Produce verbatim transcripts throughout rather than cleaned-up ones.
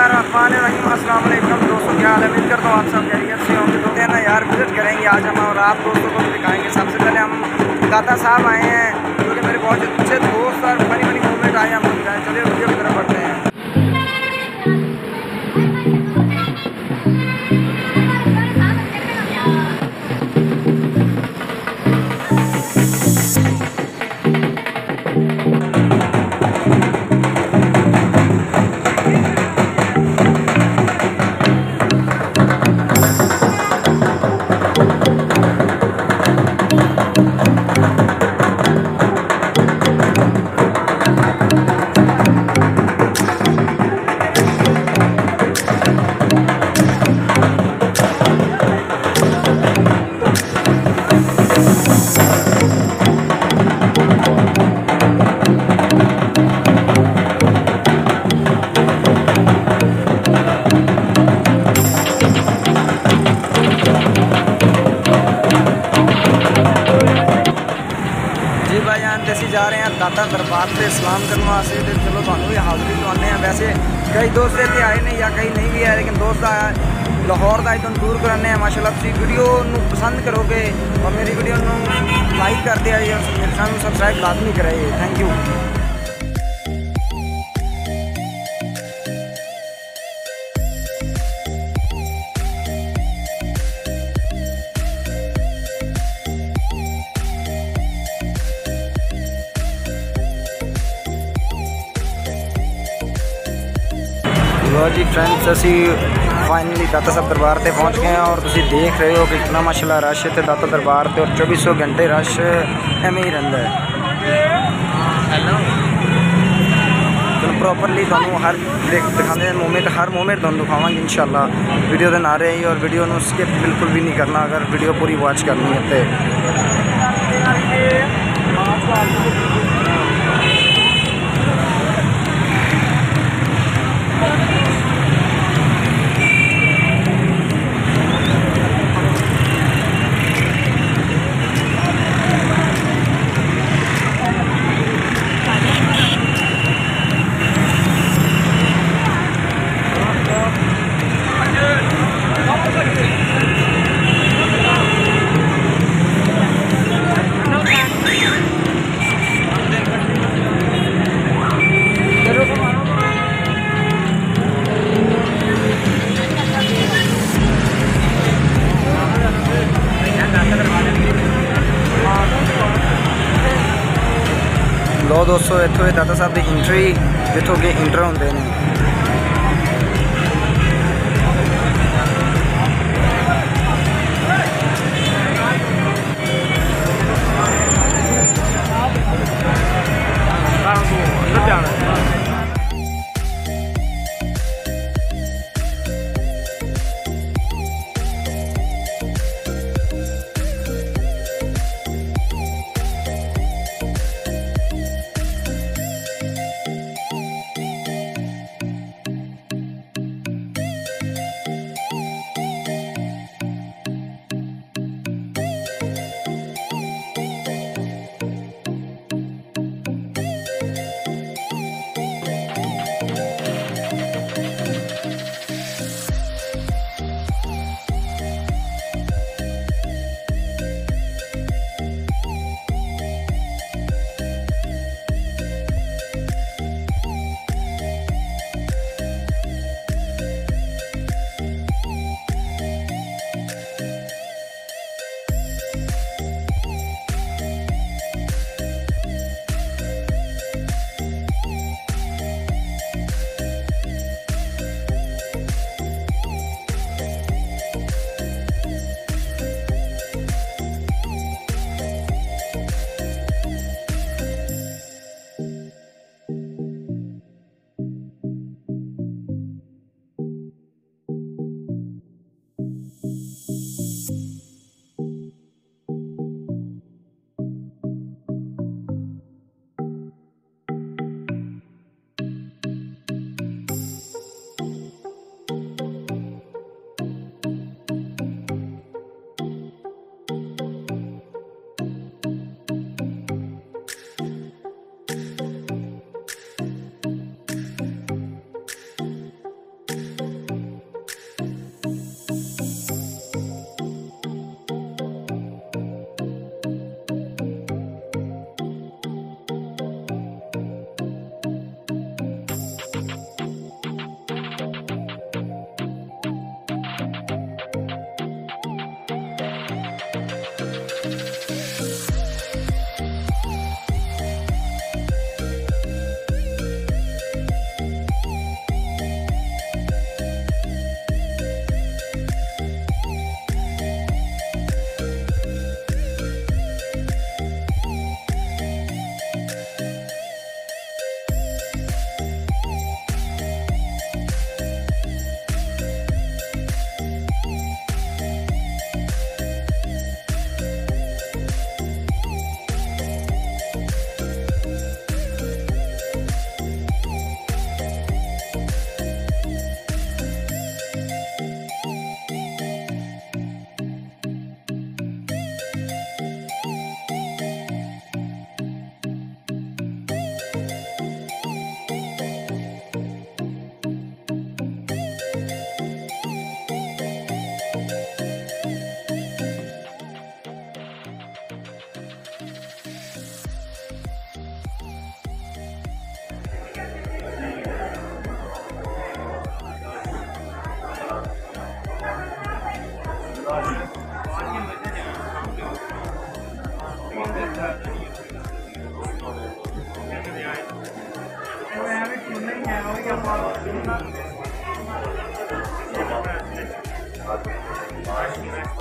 बिस्मिल्लाहिर्रहमानिर्रहीम। अस्सलाम वालेकुम दोस्तों, क्या हाल है? उम्मीद करता हूँ आप सब खैरियत से होंगे। तो ना यार विजिट करेंगे आज हम और आप दोस्तों को दिखाएंगे। सबसे पहले हम दाता साहब आए हैं जो कि मेरे बहुत अच्छे दोस्त और फनी फनी मूवमेंट आए हम दिखाएँ। चलिए वीडियो की तरफ बढ़ते हैं। जा रहे हैं दाता दरबार से सलाम करने वास्ते। तो चलो थानू भी हाज़री करवाने हैं। वैसे कई दोस्त इतने आए नहीं या कई नहीं भी आए, लेकिन दोस्त आया लाहौर का इतना दूर कराने हैं। माशाल्लाह तुम वीडियो पसंद करोगे और मेरी वीडियो लाइक कर दिया और मेरे चैनल सबसक्राइब लाजमी कराइए। Thank you. लो जी फ्रेंड्स, असी फाइनली दाता साहब दरबार से पहुँच गए हैं और तुम देख रहे हो कि कितना माशाल्लाह रश है दाता दरबार से। और चौबीस सौ घंटे रश एवं ही रहा है। तो प्रॉपरली तुम हर दिखाने मोमेंट हर मोमेंट तुम दिखावांगे इंशाल्लाह। वीडियो के ना रही और वीडियो को स्किप बिल्कुल भी नहीं करना अगर वीडियो पूरी वॉच करनी है तो। लो दोस्तों, इतों दाता साहब की इंट्री जितों के इंटर होंगे ने।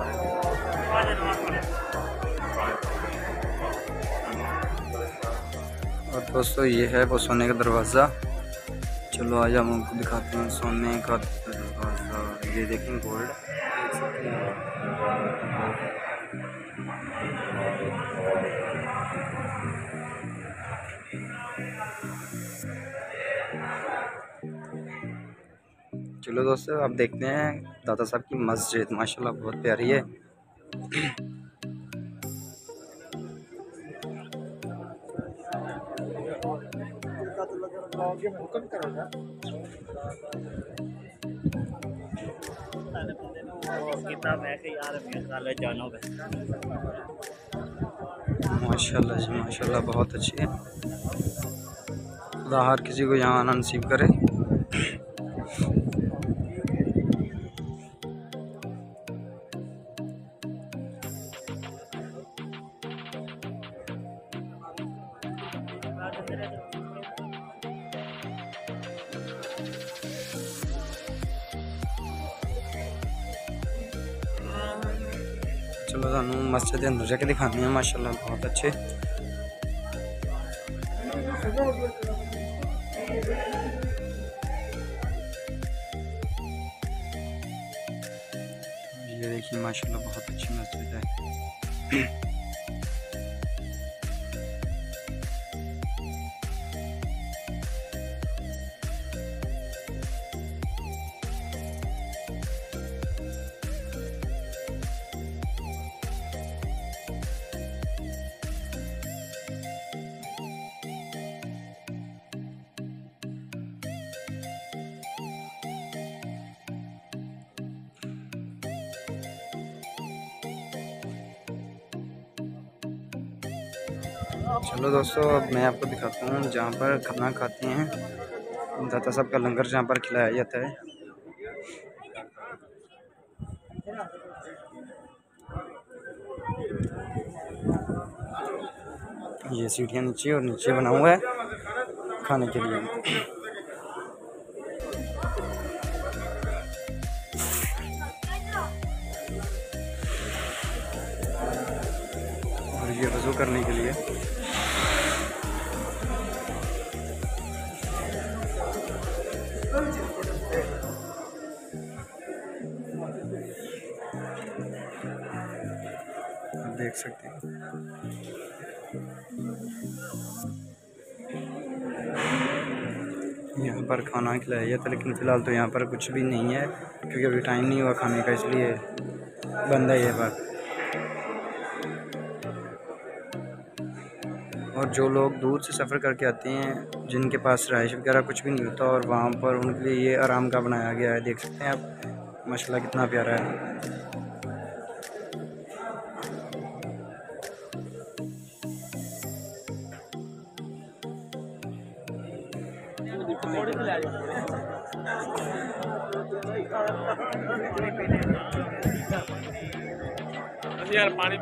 और दोस्तों ये है वो सोने का दरवाज़ा। चलो आज हम आपको दिखाते हैं सोने का दरवाज़ा। ये देखें गोल्ड, देख सकते हैं। चलो दोस्तों अब देखते हैं दादा साहब की मस्जिद, माशाल्लाह बहुत प्यारी है। माशाल्लाह जी माशाल्लाह बहुत अच्छी है। खुदा हर किसी को यहाँ आना नसीब करे। चलो थानू मस्जिद के अंदर जाके दिखाने हैं, माशाल्लाह बहुत अच्छे। ये देखिए माशाल्लाह बहुत अच्छी मस्जिद है। चलो दोस्तों अब मैं आपको दिखाता हूँ जहाँ पर खाना खाते हैं, दाता साहब का लंगर जहाँ पर खिलाया जाता है। ये सीढ़ियाँ नीचे और नीचे बना हुआ है खाने के लिए। और ये वज़ू करने के लिए। देख सकते हैं यहाँ पर खाना खिलाया जाता है, लेकिन फ़िलहाल तो यहाँ पर कुछ भी नहीं है क्योंकि अभी टाइम नहीं हुआ खाने का, इसलिए बंद है ये बात। और जो लोग दूर से सफ़र करके आते हैं, जिनके पास रहाइश वगैरह कुछ भी नहीं होता, और वहाँ पर उनके लिए ये आराम का बनाया गया है। देख सकते हैं आप माशाल्लाह कितना प्यारा है। यार पानी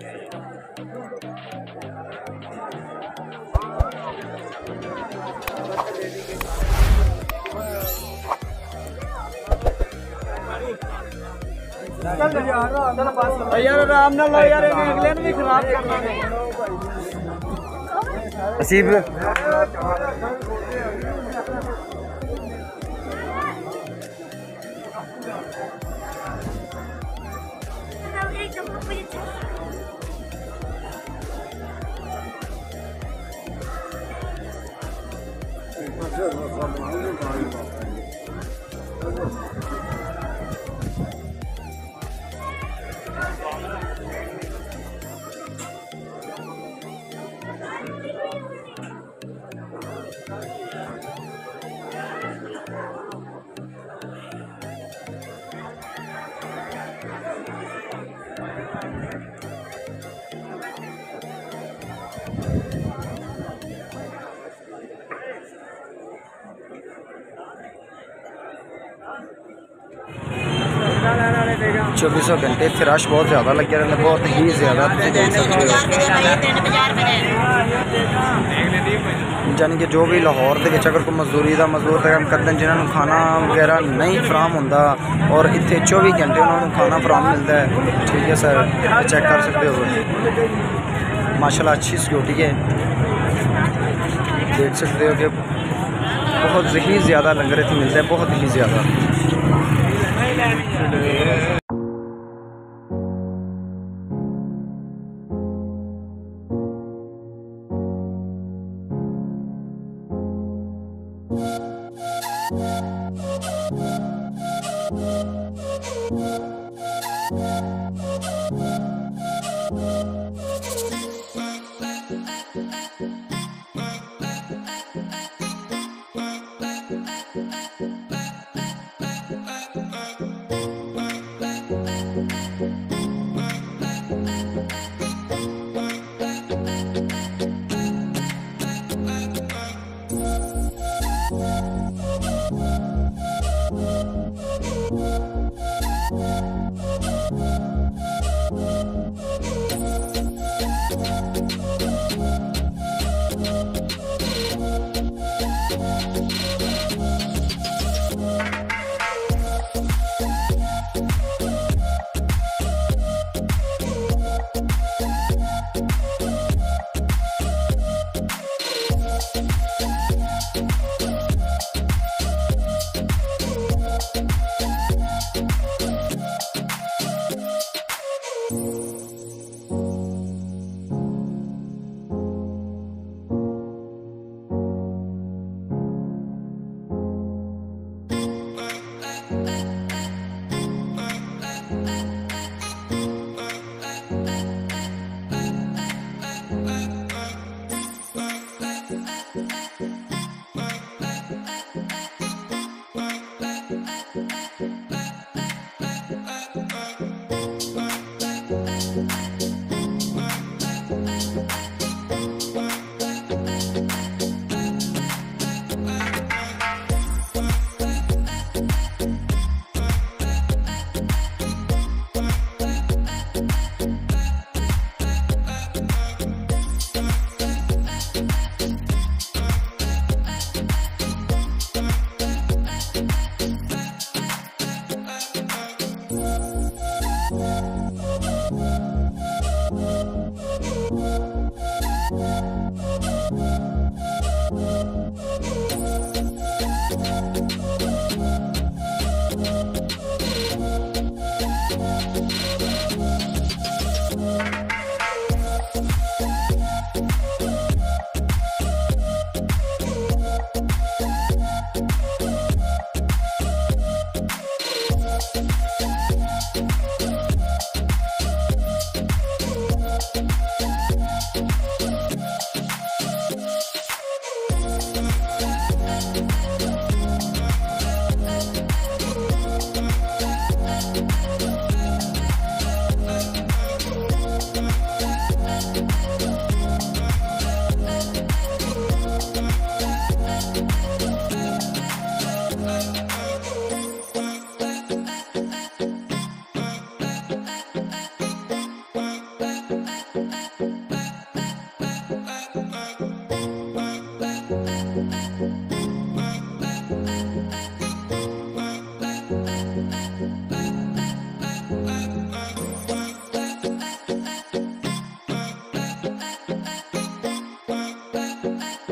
यार आराम ना लो यार, अगले ने भी खराब करना है। असीब चौबीसों घंटे फिराश बहुत ज़्यादा लगे रहने, बहुत ही ज़्यादा। यानी कि जो भी लाहौर के अगर कोई मजदूरी का मजदूर काम करते हैं जिन्होंने खाना वगैरह नहीं फराम होंदा और इतने चौबी घंटे उन्होंने खाना फराम मिलता है। ठीक है सर, चेक कर सकते हो माशाल्लाह अच्छी सिक्योरिटी है। देख सकते हो कि बहुत ही ज़्यादा लंगर इतने मिलता है, बहुत ही ज़्यादा।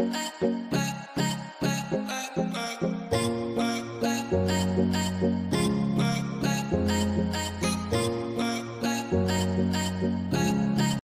Thank you.